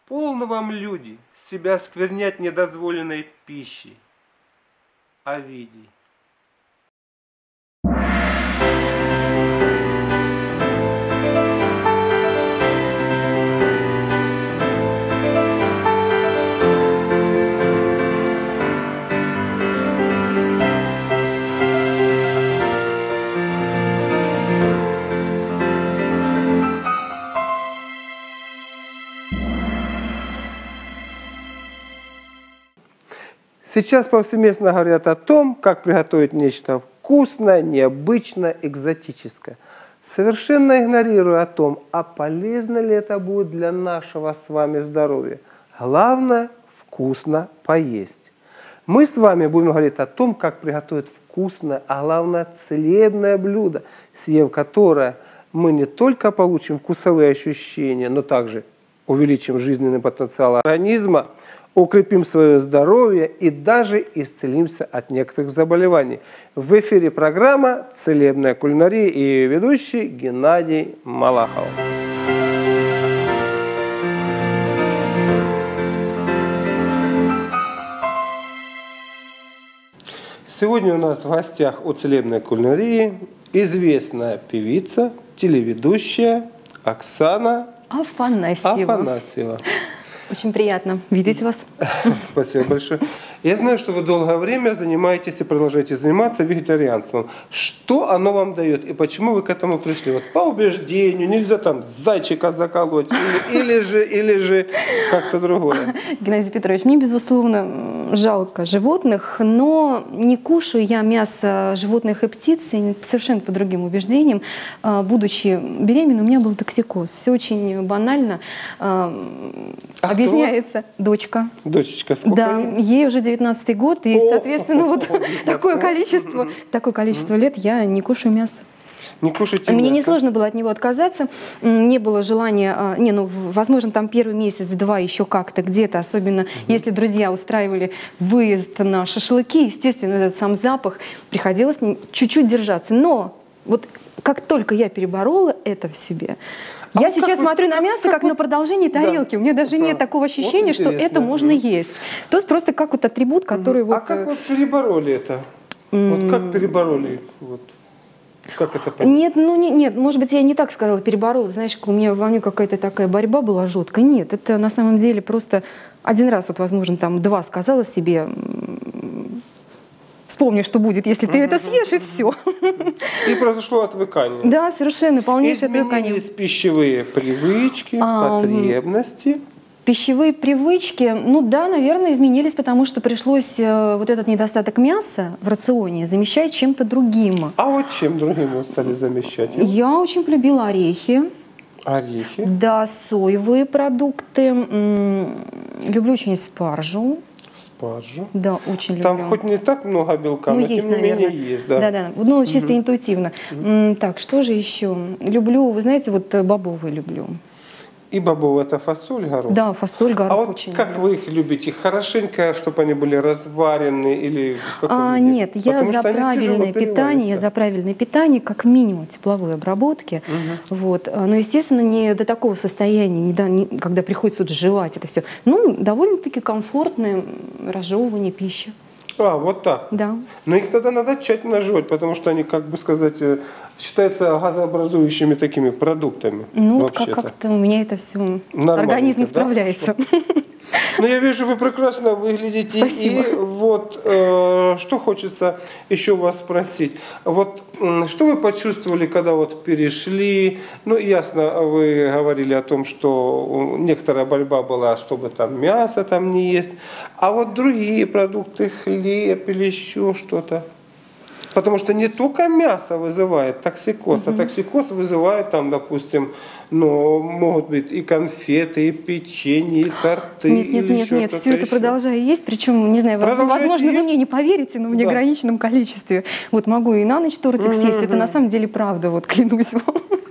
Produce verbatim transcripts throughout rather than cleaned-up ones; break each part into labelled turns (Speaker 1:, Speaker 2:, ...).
Speaker 1: Полно вам, люди, себя сквернять недозволенной пищей. Овидий. Сейчас повсеместно говорят о том, как приготовить нечто вкусное, необычное, экзотическое. Совершенно игнорируя о том, а полезно ли это будет для нашего с вами здоровья. Главное – вкусно поесть. Мы с вами будем говорить о том, как приготовить вкусное, а главное – целебное блюдо, съев которое мы не только получим вкусовые ощущения, но также увеличим жизненный потенциал организма, укрепим свое здоровье и даже исцелимся от некоторых заболеваний. В эфире программа «Целебная кулинария» и ее ведущий Геннадий Малахов. Сегодня у нас в гостях у «Целебной кулинарии» известная певица, телеведущая Оксана
Speaker 2: Афанасьева.
Speaker 1: Афанасьева.
Speaker 2: Очень приятно видеть вас.
Speaker 1: Спасибо большое. Я знаю, что вы долгое время занимаетесь и продолжаете заниматься вегетарианством. Что оно вам дает и почему вы к этому пришли? Вот по убеждению, нельзя там зайчика заколоть или, или же, или же как-то другое.
Speaker 2: Геннадий Петрович, мне, безусловно, жалко животных, но не кушаю я мясо животных и птиц совершенно по другим убеждениям. Будучи беременной, у меня был токсикоз. Все очень банально.
Speaker 1: А
Speaker 2: Объясняется дочка.
Speaker 1: Дочечка, сколько
Speaker 2: Да,
Speaker 1: ей?
Speaker 2: ей уже девятнадцатый год, и,
Speaker 1: О,
Speaker 2: соответственно, вот
Speaker 1: о,
Speaker 2: такое количество, такое количество лет я не кушаю мясо.
Speaker 1: Не кушайте
Speaker 2: Мне
Speaker 1: мясо.
Speaker 2: несложно было от него отказаться, не было желания, не, ну, возможно, там первый месяц-два еще как-то где-то, особенно угу. если друзья устраивали выезд на шашлыки, естественно, этот сам запах, приходилось чуть-чуть держаться. Но вот как только я переборола это в себе,
Speaker 1: А
Speaker 2: я
Speaker 1: вот
Speaker 2: сейчас
Speaker 1: вы,
Speaker 2: смотрю
Speaker 1: как,
Speaker 2: на мясо
Speaker 1: как,
Speaker 2: как
Speaker 1: как
Speaker 2: на продолжение тарелки.
Speaker 1: Да.
Speaker 2: У меня даже
Speaker 1: Да.
Speaker 2: нет такого ощущения,
Speaker 1: Вот
Speaker 2: что это можно
Speaker 1: mm.
Speaker 2: есть. То есть просто как вот атрибут, который
Speaker 1: угу.
Speaker 2: вот...
Speaker 1: А как вы перебороли это? Mm. Вот как перебороли? Вот. Как это понять?
Speaker 2: Нет, ну не, нет, может быть, я не так сказала, переборола. Знаешь, у меня во мне какая-то такая борьба была жуткая. Нет, это на самом деле просто один раз, вот, возможно, там два сказала себе... Вспомни, что будет, если ты mm-hmm. это съешь, и все.
Speaker 1: И произошло отвыкание.
Speaker 2: Да, совершенно, полнейшее отвыкание.
Speaker 1: Изменились пищевые привычки, а, потребности.
Speaker 2: Пищевые привычки, ну да, наверное, изменились, потому что пришлось вот этот недостаток мяса в рационе замещать чем-то другим.
Speaker 1: А вот чем другим вы стали замещать?
Speaker 2: Я очень полюбила орехи.
Speaker 1: Орехи?
Speaker 2: Да, соевые продукты. Люблю очень спаржу.
Speaker 1: Спаржу.
Speaker 2: Да, очень люблю.
Speaker 1: Там хоть не так много белка,
Speaker 2: ну,
Speaker 1: но
Speaker 2: есть,
Speaker 1: тем не
Speaker 2: наверное.
Speaker 1: менее есть. Да,
Speaker 2: да, да. Ну, чисто угу. интуитивно.
Speaker 1: Угу.
Speaker 2: Так, что же еще? Люблю, вы знаете, вот бобовые люблю.
Speaker 1: И бобовые — это фасоль, горох?
Speaker 2: Да, фасоль, горох.
Speaker 1: А вот
Speaker 2: очень
Speaker 1: как
Speaker 2: люблю.
Speaker 1: вы их любите? Хорошенько, чтобы они были разварены или в каком
Speaker 2: а,
Speaker 1: виде?
Speaker 2: Нет, я
Speaker 1: Потому
Speaker 2: за правильное питание, я за правильное питание, как минимум тепловой обработки. Угу. Вот. Но, естественно, не до такого состояния, не до, не, когда приходится вот жевать это все. Ну, довольно-таки комфортное разжевывание пищи.
Speaker 1: А, вот так?
Speaker 2: Да.
Speaker 1: Но их тогда надо тщательно жевать, потому что они, как бы сказать, считаются газообразующими такими продуктами.
Speaker 2: Ну, вот как-то у меня это все, организм справляется.
Speaker 1: Да? Ну, я вижу, вы прекрасно выглядите.
Speaker 2: Спасибо.
Speaker 1: И вот э, что хочется еще вас спросить. Вот э, что вы почувствовали, когда вот перешли? Ну, ясно, вы говорили о том, что некоторая борьба была, чтобы там мясо там не есть. А вот другие продукты, хлеб или еще что-то? Потому что не только мясо вызывает токсикоз, угу. а токсикоз вызывает там, допустим, ну, могут быть и конфеты, и печенье, и торты.
Speaker 2: Нет, нет,
Speaker 1: или
Speaker 2: нет,
Speaker 1: еще
Speaker 2: нет, все это
Speaker 1: еще.
Speaker 2: продолжаю есть, причем, не знаю,
Speaker 1: Продолжайте
Speaker 2: возможно,
Speaker 1: есть?
Speaker 2: вы мне не поверите, но в неограниченном да. количестве. Вот могу и на ночь тортик угу. съесть, это на самом деле правда, вот клянусь вам.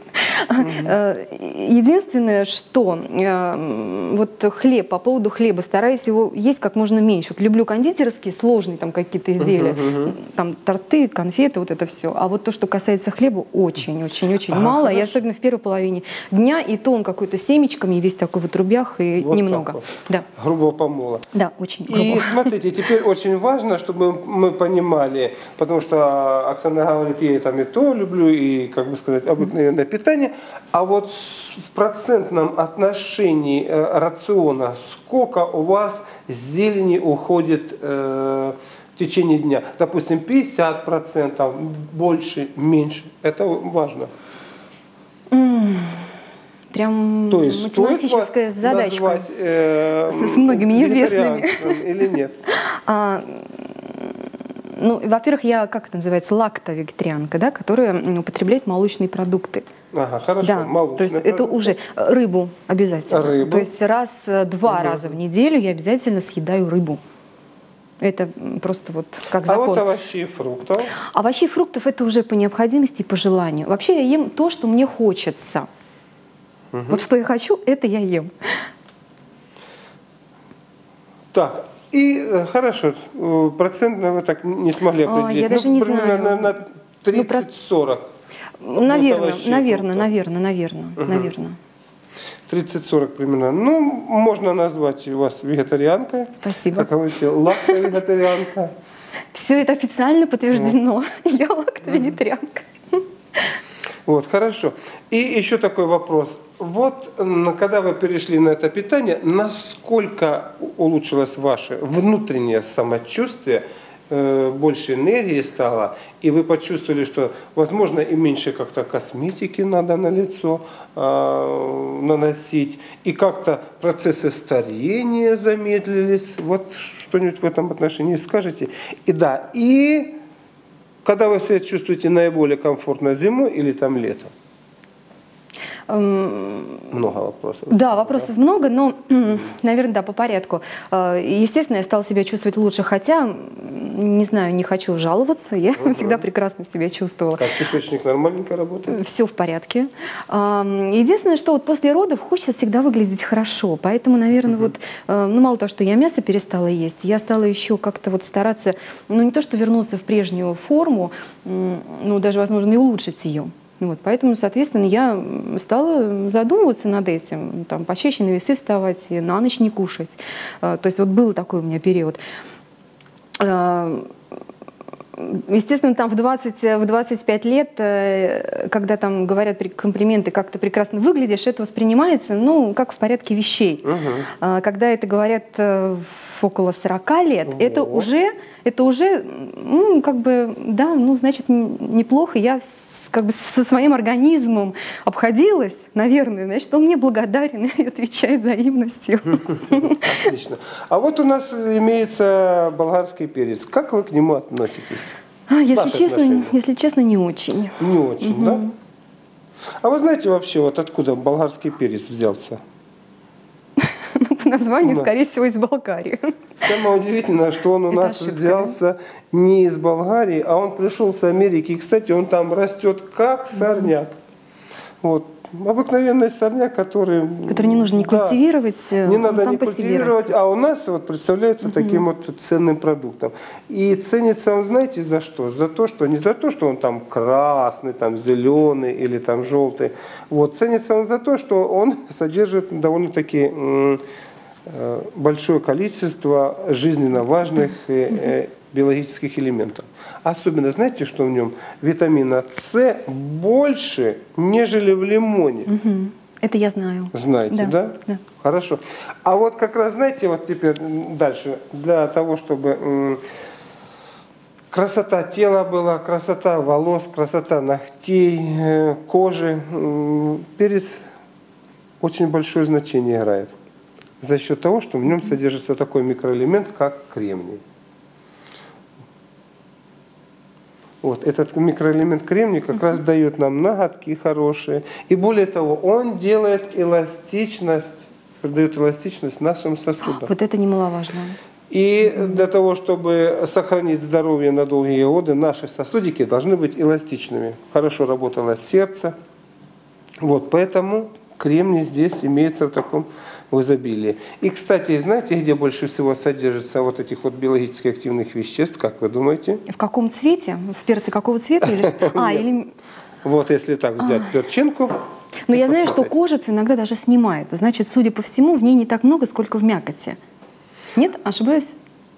Speaker 2: Единственное, что э, вот хлеб, по поводу хлеба, стараюсь его есть как можно меньше. Вот люблю кондитерские, сложные там какие-то изделия, там торты, конфеты, вот это все. А вот то, что касается хлеба, очень-очень-очень
Speaker 1: Ага,
Speaker 2: мало, и
Speaker 1: хорошо.
Speaker 2: особенно в первой половине дня, и то он какой-то семечками, весь такой в трубях, и
Speaker 1: Вот
Speaker 2: немного.
Speaker 1: так вот.
Speaker 2: Да,
Speaker 1: Грубо помола.
Speaker 2: да, очень
Speaker 1: И
Speaker 2: грубо.
Speaker 1: смотрите, теперь очень важно, чтобы мы понимали, потому что Оксана говорит, я там и то люблю, и, как бы сказать, обыкновенное питание, а вот в процентном отношении э, рациона сколько у вас зелени уходит э, в течение дня? Допустим, пятьдесят процентов, больше, меньше. Это важно.
Speaker 2: М, Прям
Speaker 1: То есть стоит вас
Speaker 2: математическая задачка.
Speaker 1: назвать, э,
Speaker 2: с- с многими неизвестными.
Speaker 1: вегетарианцем или нет?
Speaker 2: А, ну, во-первых, я, как это называется, лакто-вегетарианка, да, которая м, употребляет молочные продукты.
Speaker 1: Ага, хорошо.
Speaker 2: Да, то есть это
Speaker 1: продукты.
Speaker 2: уже э, рыбу обязательно.
Speaker 1: Рыбу.
Speaker 2: То есть раз, э, два
Speaker 1: Мгм.
Speaker 2: раза в неделю я обязательно съедаю рыбу. Это м, просто вот как
Speaker 1: А
Speaker 2: закон.
Speaker 1: вот овощей и фруктов.
Speaker 2: Овощей и фруктов это уже по необходимости и по желанию. Вообще я ем то, что мне хочется.
Speaker 1: Мгм.
Speaker 2: Вот что я хочу, это я ем.
Speaker 1: Так, и э, хорошо, э, процентно вы так не смогли
Speaker 2: А,
Speaker 1: определить.
Speaker 2: я даже
Speaker 1: ну,
Speaker 2: не
Speaker 1: примерно,
Speaker 2: знаю.
Speaker 1: наверное,
Speaker 2: Ну, про-
Speaker 1: тридцать-сорок.
Speaker 2: Наверное,
Speaker 1: овощей и
Speaker 2: наверное,
Speaker 1: фруктов.
Speaker 2: наверное, наверное,
Speaker 1: Мгм.
Speaker 2: наверное.
Speaker 1: тридцать-сорок примерно. Ну, можно назвать вас вегетарианкой.
Speaker 2: Спасибо.
Speaker 1: Как говорите, лакто-вегетарианка.
Speaker 2: Все это официально подтверждено. Я лакто-вегетарианка.
Speaker 1: Вот, хорошо. И еще такой вопрос. Вот, м, когда вы перешли на это питание, насколько улучшилось ваше внутреннее самочувствие, э, больше энергии стало, и вы почувствовали, что, возможно, и меньше как-то косметики надо на лицо э, наносить, и как-то процессы старения замедлились. Вот что-нибудь в этом отношении скажете? И да, и когда вы себя чувствуете наиболее комфортно, зимой или там летом?
Speaker 2: Эм,
Speaker 1: Много вопросов.
Speaker 2: Да, вопросов много, но, наверное, да, по порядку. Э, Естественно, я стала себя чувствовать лучше, хотя, м, не знаю, не хочу жаловаться, я
Speaker 1: Мгм.
Speaker 2: всегда прекрасно себя чувствовала.
Speaker 1: Как кишечник нормальненько работает?
Speaker 2: Все в порядке. Ам, Единственное, что вот после родов хочется всегда выглядеть хорошо. Поэтому, наверное,
Speaker 1: Мгм.
Speaker 2: вот, э, ну, мало того, что я мясо перестала есть, я стала еще как-то вот стараться, ну, не то, что вернуться в прежнюю форму, м, ну, даже, возможно, и улучшить ее. Вот, поэтому, соответственно, я м, стала задумываться над этим, там, почаще на весы вставать, и на ночь не кушать. Э, То есть вот был такой у меня период. Э, Естественно, там в двадцать, в двадцать пять лет, э, когда там говорят при- комплименты, как ты прекрасно выглядишь, это воспринимается, ну, как в порядке вещей.
Speaker 1: Мгм.
Speaker 2: А Когда это говорят э, в около сорока лет, это
Speaker 1: Вот.
Speaker 2: уже, это уже, ну, как бы, да, ну, значит, н- неплохо. Я с- как бы со своим организмом обходилась, наверное, значит, он мне благодарен и отвечает взаимностью.
Speaker 1: Отлично. А вот у нас имеется болгарский перец. Как вы к нему относитесь?
Speaker 2: А, Если
Speaker 1: Ваши
Speaker 2: честно,
Speaker 1: отношения?
Speaker 2: если честно, не очень.
Speaker 1: Не очень,
Speaker 2: Мгм.
Speaker 1: да? А вы знаете вообще, вот откуда болгарский перец взялся?
Speaker 2: Ну, по названию,
Speaker 1: У нас.
Speaker 2: скорее всего, из Болгарии.
Speaker 1: Самое удивительное, что он у
Speaker 2: Это
Speaker 1: нас
Speaker 2: ошибка,
Speaker 1: взялся не из Болгарии, а он пришел с Америки. И, кстати, он там растет как сорняк. Вот. Обыкновенный сорняк, который...
Speaker 2: Который не нужно не
Speaker 1: да,
Speaker 2: культивировать, э,
Speaker 1: не
Speaker 2: он
Speaker 1: надо
Speaker 2: сам
Speaker 1: не
Speaker 2: по себе
Speaker 1: культивировать,
Speaker 2: растет.
Speaker 1: а у нас вот представляется таким вот ценным продуктом. И ценится он, знаете, за что? За то, что не за то, что он там красный, там зеленый или там желтый. Вот ценится он за то, что он содержит довольно-таки м, э, большое количество жизненно важных э, э, биологических элементов. Особенно, знаете, что в нем? Витамина С больше, нежели в лимоне.
Speaker 2: Мгм. Это я знаю.
Speaker 1: Знаете, да?
Speaker 2: Да.
Speaker 1: Хорошо. А вот как раз, знаете, вот теперь м, дальше, для того, чтобы м, красота тела была, красота волос, красота ногтей, э, кожи, м, перец очень большое значение играет. За счет того, что в нем содержится такой микроэлемент, как кремний. Вот, этот микроэлемент кремний как раз дает нам ноготки хорошие. И более того, он делает эластичность, придает эластичность нашим сосудам.
Speaker 2: Вот это немаловажно.
Speaker 1: И для того, чтобы сохранить здоровье на долгие годы, наши сосудики должны быть эластичными. Хорошо работало сердце, Вот, поэтому кремний здесь имеется в таком в изобилии. И, кстати, знаете, где больше всего содержится вот этих вот биологически активных веществ, как вы думаете?
Speaker 2: В каком цвете? В перце какого цвета? Или... что? А,
Speaker 1: Нет.
Speaker 2: или...
Speaker 1: Вот если так взять перчинку.
Speaker 2: Но
Speaker 1: и
Speaker 2: я знаю, что
Speaker 1: посмотреть.
Speaker 2: кожицу иногда даже снимают. Значит, судя по всему, в ней не так много, сколько в мякоти. Нет? Ошибаюсь?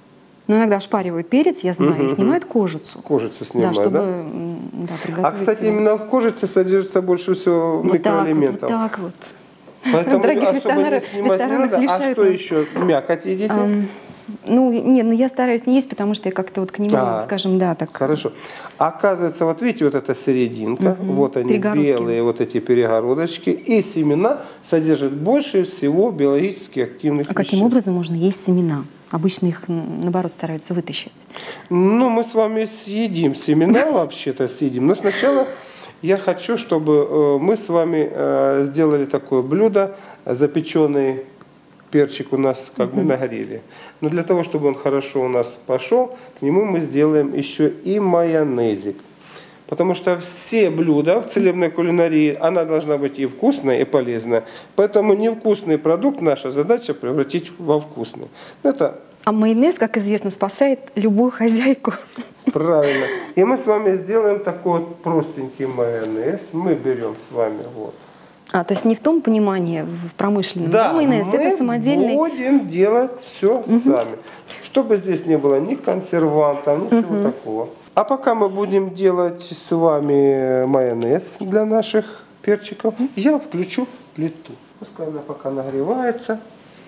Speaker 2: Но иногда ошпаривают перец, я знаю,
Speaker 1: Мгм,
Speaker 2: и
Speaker 1: мгм.
Speaker 2: снимают кожицу.
Speaker 1: Кожицу снимают,
Speaker 2: Да, чтобы
Speaker 1: да?
Speaker 2: м, да,
Speaker 1: А,
Speaker 2: приготовить
Speaker 1: кстати,
Speaker 2: его.
Speaker 1: именно в кожице содержится больше всего
Speaker 2: вот так вот, вот
Speaker 1: микроэлементов.
Speaker 2: так вот.
Speaker 1: Поэтому
Speaker 2: Дорогие
Speaker 1: особо не
Speaker 2: ресторанеры-
Speaker 1: снимать не
Speaker 2: ресторанах
Speaker 1: надо. А
Speaker 2: лишают
Speaker 1: что
Speaker 2: нас.
Speaker 1: еще? Мякоть едите?
Speaker 2: Ам, ну, не, ну я стараюсь не есть, потому что я как-то вот к нему,
Speaker 1: А,
Speaker 2: скажем, да, так.
Speaker 1: Хорошо. А оказывается, вот видите, вот эта серединка,
Speaker 2: Мгм.
Speaker 1: вот они
Speaker 2: Перегородки.
Speaker 1: белые, вот эти перегородочки, и семена содержат больше всего биологически активных
Speaker 2: А
Speaker 1: веществ.
Speaker 2: каким образом можно есть семена? Обычно их, м, наоборот, стараются вытащить.
Speaker 1: Ну, мы с вами съедим семена, вообще-то съедим. Но сначала я хочу, чтобы э, мы с вами э, сделали такое блюдо, запеченный перчик у нас как бы на гриле. Но для того, чтобы он хорошо у нас пошел, к нему мы сделаем еще и майонезик. Потому что все блюда в целебной кулинарии, она должна быть и вкусная, и полезная. Поэтому невкусный продукт, наша задача превратить во вкусный. Это
Speaker 2: А майонез, как известно, спасает любую хозяйку.
Speaker 1: правильно. И мы с вами сделаем такой вот простенький майонез. Мы берем с вами вот.
Speaker 2: А, то есть не в том понимании в промышленном, да, майонез,
Speaker 1: мы
Speaker 2: это самодельный.
Speaker 1: будем делать все сами. Чтобы здесь не было ни консервантов, ничего
Speaker 2: Мгм.
Speaker 1: такого. А пока мы будем делать с вами майонез для наших перчиков, я включу плиту. Пускай она пока нагревается.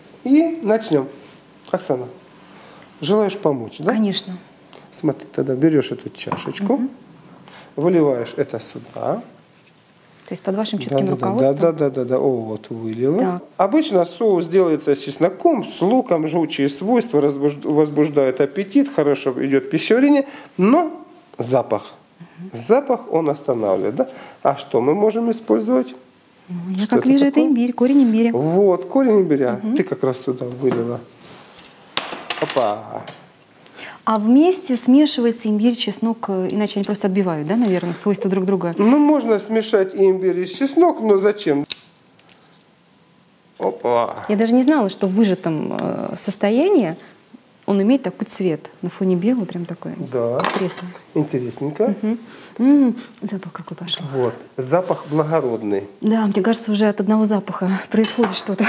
Speaker 1: И начнем. Оксана, желаешь помочь, да?
Speaker 2: Конечно.
Speaker 1: Смотри, тогда берешь эту чашечку, выливаешь это сюда.
Speaker 2: То есть под вашим
Speaker 1: Да,
Speaker 2: чутким
Speaker 1: да, да, да,
Speaker 2: руководством.
Speaker 1: да, да, да, да. О, вот вылила.
Speaker 2: Так.
Speaker 1: Обычно соус делается с чесноком, с луком, жгучие свойства, разбуж- возбуждает аппетит, хорошо идет пищеварение, но запах. Запах он останавливает, да? А что мы можем использовать?
Speaker 2: Ну, я
Speaker 1: Что
Speaker 2: как
Speaker 1: это
Speaker 2: вижу, это
Speaker 1: такое?
Speaker 2: имбирь, корень имбиря.
Speaker 1: Вот, корень имбиря. Ты как раз сюда вылила. Опа.
Speaker 2: А вместе смешивается имбирь, чеснок, э, иначе они просто отбивают, да, наверное, свойства друг друга.
Speaker 1: Ну, можно смешать и имбирь, и чеснок, но зачем? Опа.
Speaker 2: Я даже не знала, что в выжатом э, состоянии он имеет такой цвет. На фоне белого прям такой.
Speaker 1: Да,
Speaker 2: Интересно.
Speaker 1: интересненько.
Speaker 2: Мгм. М, запах какой пошел.
Speaker 1: Вот, запах благородный.
Speaker 2: Да, мне кажется, уже от одного запаха происходит что-то.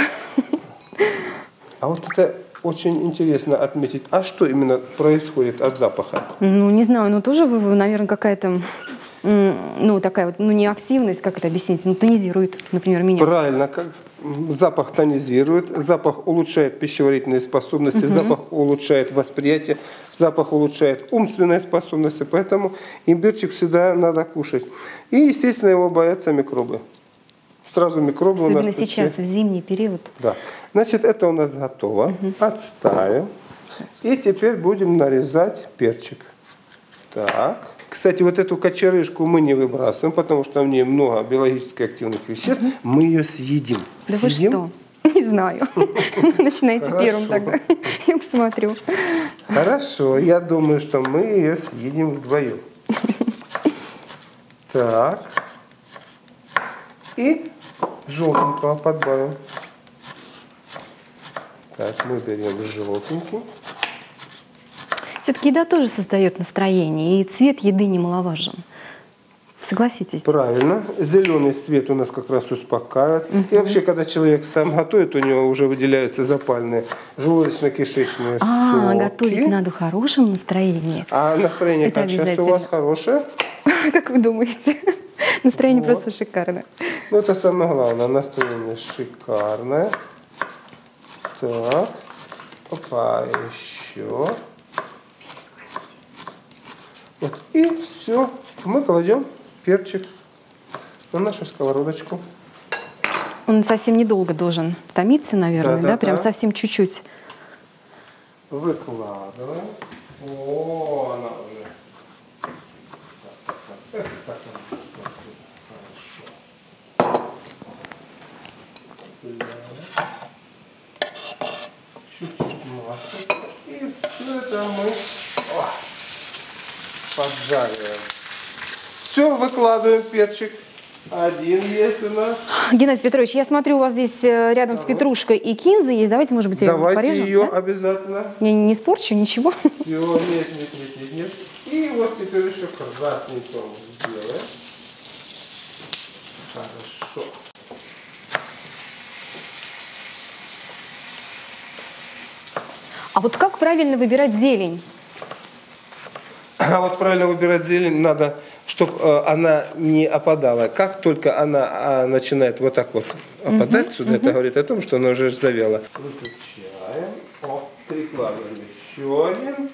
Speaker 1: А вот это очень интересно отметить. А что именно происходит от запаха?
Speaker 2: Ну, не знаю, но тоже, вы- вы, наверное, какая-то, м, ну, такая вот, ну, не активность, как это объяснить, ну, тонизирует, например, меня.
Speaker 1: Правильно, как запах тонизирует, запах улучшает пищеварительные способности, запах улучшает восприятие, запах улучшает умственные способности, поэтому имбирчик всегда надо кушать. И, естественно, его боятся микробы. Сразу микробы у нас
Speaker 2: Особенно
Speaker 1: тут
Speaker 2: сейчас,
Speaker 1: все.
Speaker 2: в зимний период.
Speaker 1: Да. Значит, это у нас готово. Отставим. И теперь будем нарезать перчик. Так. Кстати, вот эту кочерышку мы не выбрасываем, потому что в ней много биологически активных веществ. Мы ее съедим.
Speaker 2: Да вы
Speaker 1: Съедим?
Speaker 2: что? Не знаю. Начинайте
Speaker 1: Хорошо.
Speaker 2: первым тогда. Я посмотрю.
Speaker 1: Хорошо. Я думаю, что мы ее съедим вдвоем. Так. И желтенького подбавим. Так, мы берем желтенький.
Speaker 2: Все-таки еда тоже создает настроение, и цвет еды немаловажен. Согласитесь?
Speaker 1: Правильно. Зеленый цвет у нас как раз успокаивает. И вообще, когда человек сам готовит, у него уже выделяются запальные желудочно-кишечные
Speaker 2: А,
Speaker 1: соки.
Speaker 2: готовить надо в хорошем настроении.
Speaker 1: А настроение
Speaker 2: Это
Speaker 1: как сейчас у вас
Speaker 2: обязательно.
Speaker 1: хорошее?
Speaker 2: Как вы думаете? Настроение
Speaker 1: Вот.
Speaker 2: просто шикарное.
Speaker 1: Ну, это самое главное. Настроение шикарное. Так. Опа, еще. Вот. И все. Мы кладем перчик на нашу сковородочку.
Speaker 2: Он совсем недолго должен томиться, наверное, да?
Speaker 1: Да-да-да.
Speaker 2: Прям совсем чуть-чуть.
Speaker 1: Выкладываем. О, она уже. Так, так, так. Эх, как она хорошо. Чуть-чуть масла. И все это мы о, поджариваем. Все, выкладываем перчик. Один есть у нас.
Speaker 2: Геннадий Петрович, я смотрю, у вас здесь э, рядом с
Speaker 1: Давай.
Speaker 2: петрушкой и кинзой есть. Давайте, может быть, ее
Speaker 1: Давайте
Speaker 2: порежем.
Speaker 1: ее
Speaker 2: Да?
Speaker 1: обязательно.
Speaker 2: Я не испорчу ничего.
Speaker 1: Все, нет, нет, нет, нет, нет. И вот теперь еще красненького сделаем. Хорошо.
Speaker 2: А вот как правильно выбирать зелень?
Speaker 1: А вот правильно выбирать зелень надо, чтобы она не опадала. Как только она а, начинает вот так вот опадать
Speaker 2: Мгм,
Speaker 1: сюда,
Speaker 2: мгм.
Speaker 1: это говорит о том, что она уже завяла. Выключаем. О, прикладываем еще один.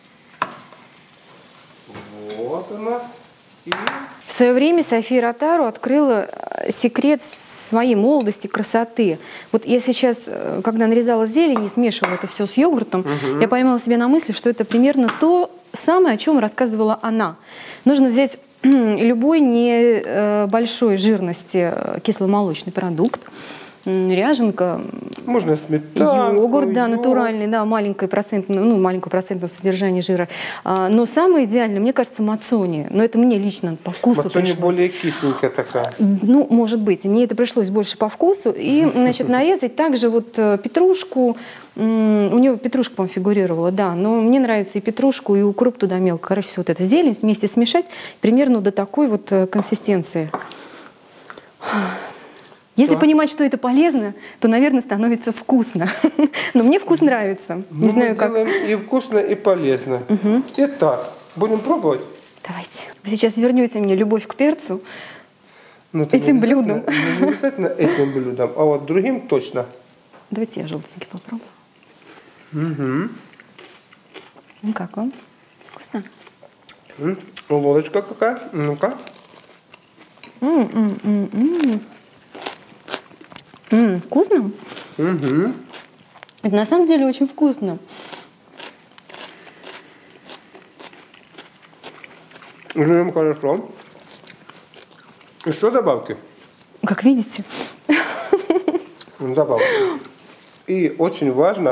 Speaker 1: Вот у нас. И
Speaker 2: В свое время София Ротару открыла э, секрет своей молодости, красоты. Вот я сейчас, э, когда нарезала зелень и смешивала это все с йогуртом,
Speaker 1: Мгм.
Speaker 2: я поймала себя на мысли, что это примерно то самое, о чем рассказывала она. Нужно взять любой небольшой жирности э, кисломолочный продукт, м, ряженка,
Speaker 1: можно сметану.
Speaker 2: йогурт, да, натуральный, да, маленькое процентное, ну, маленькое процентное содержание жира. А, но самое идеальное, мне кажется, мацони. Но это мне лично по вкусу
Speaker 1: Мацони
Speaker 2: пришлось.
Speaker 1: более кисленькая такая.
Speaker 2: Ну, может быть. Мне это пришлось больше по вкусу. И, значит, нарезать также вот э, петрушку. М, У нее петрушка, по-моему, фигурировала, да. Но мне нравится и петрушку, и укроп туда мелко. Короче, вот это зелень вместе смешать примерно до такой вот э, консистенции. Если
Speaker 1: Да.
Speaker 2: понимать, что это полезно, то, наверное, становится вкусно. Но мне вкус нравится.
Speaker 1: Ну,
Speaker 2: Не знаю,
Speaker 1: мы
Speaker 2: как.
Speaker 1: сделаем и вкусно, и полезно.
Speaker 2: Мгм.
Speaker 1: Итак, будем пробовать?
Speaker 2: Давайте. Вы сейчас вернете мне любовь к перцу.
Speaker 1: Ну, это
Speaker 2: Этим
Speaker 1: не обязательно-
Speaker 2: блюдом.
Speaker 1: ну, Не обязательно этим блюдом, а вот другим точно.
Speaker 2: Давайте я желтенький попробую.
Speaker 1: Угу.
Speaker 2: Ну как вам? Вкусно?
Speaker 1: Лодочка какая? Ну-ка.
Speaker 2: М-м-м-м. М, Вкусно?
Speaker 1: Угу.
Speaker 2: Это на самом деле очень вкусно.
Speaker 1: Жуем хорошо. Еще добавки?
Speaker 2: Как видите.
Speaker 1: Добавки. И очень важно,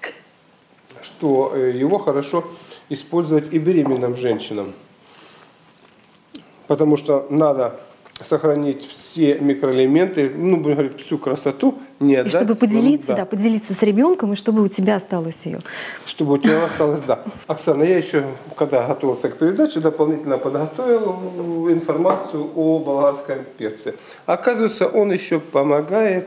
Speaker 1: что э, его хорошо использовать и беременным женщинам. Потому что надо сохранить все микроэлементы, ну, будем говорить, всю красоту, не
Speaker 2: И
Speaker 1: отдать
Speaker 2: чтобы
Speaker 1: своему,
Speaker 2: поделиться,
Speaker 1: да.
Speaker 2: да, поделиться с ребенком, и чтобы у тебя осталось ее.
Speaker 1: Чтобы у тебя осталось, да. Оксана, я еще, когда готовился к передаче, дополнительно подготовил информацию о болгарском перце. Оказывается, он еще помогает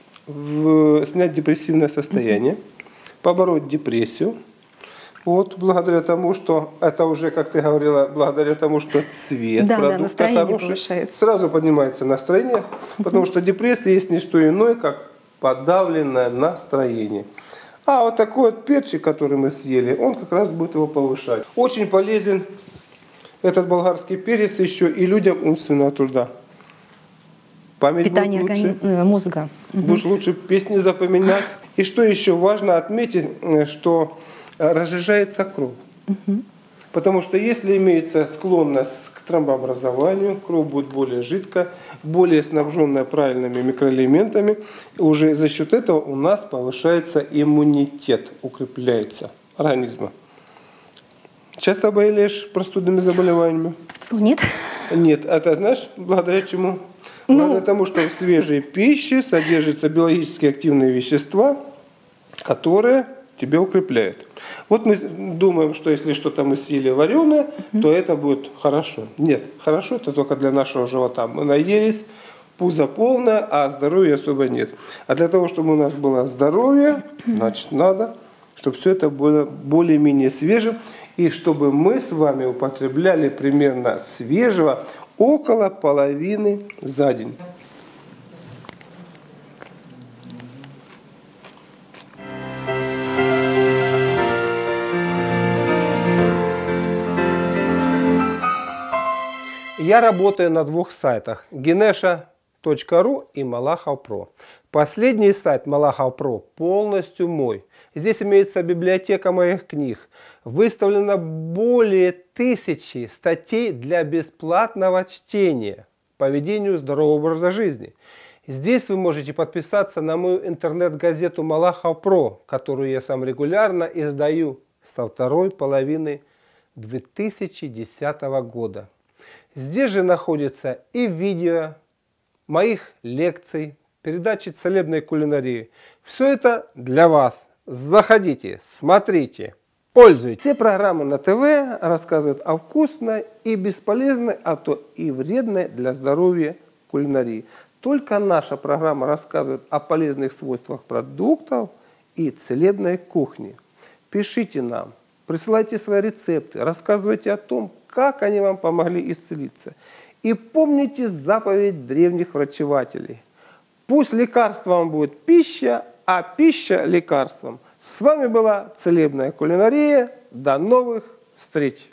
Speaker 1: в- снять депрессивное состояние, побороть депрессию. Вот, благодаря тому, что это уже, как ты говорила, благодаря тому, что цвет
Speaker 2: Да, да,
Speaker 1: продукта
Speaker 2: настроение
Speaker 1: хороший,
Speaker 2: повышается.
Speaker 1: сразу поднимается настроение, потому что депрессия есть не что иное, как подавленное настроение. А вот такой вот перчик, который мы съели, он как раз будет его повышать. Очень полезен этот болгарский перец еще и людям умственного труда. Память
Speaker 2: Питание
Speaker 1: будет лучше.
Speaker 2: органи- э, мозга. Мгм.
Speaker 1: Будешь лучше песни запоминать. И что еще важно отметить, э, что э, разжижается кровь.
Speaker 2: Мгм.
Speaker 1: Потому что если имеется склонность к тромбообразованию, кровь будет более жидкая, более снабженная правильными микроэлементами, уже за счет этого у нас повышается иммунитет, укрепляется организма. Часто болеешь простудными заболеваниями?
Speaker 2: О, нет?
Speaker 1: Нет, это знаешь, благодаря чему?
Speaker 2: Ну.
Speaker 1: Благодаря тому, что в свежей пище содержатся биологически активные вещества, которые тебя укрепляют. Вот мы думаем, что если что-то мы съели вареное, то это будет хорошо. Нет, хорошо это только для нашего живота. Мы наелись, пузо полное, а здоровья особо нет. А для того, чтобы у нас было здоровье, значит надо, чтобы все это было более-менее свежим, и чтобы мы с вами употребляли примерно свежего около половины за день. Я работаю на двух сайтах: генеша точка ру и Малахов Про. Последний сайт Малахов Про полностью мой. Здесь имеется библиотека моих книг. Выставлено более тысячи статей для бесплатного чтения по ведению здорового образа жизни. Здесь вы можете подписаться на мою интернет-газету Малахов Про, которую я сам регулярно издаю со второй половины две тысячи десятого года. Здесь же находится и видео, моих лекций, передачи целебной кулинарии. Все это для вас. Заходите, смотрите, пользуйтесь. Все программы на ТВ рассказывают о вкусной и бесполезной, а то и вредной для здоровья кулинарии. Только наша программа рассказывает о полезных свойствах продуктов и целебной кухни. Пишите нам, присылайте свои рецепты, рассказывайте о том, как они вам помогли исцелиться. И помните заповедь древних врачевателей. Пусть лекарством вам будет пища, а пища лекарством. С вами была Целебная кулинария. До новых встреч!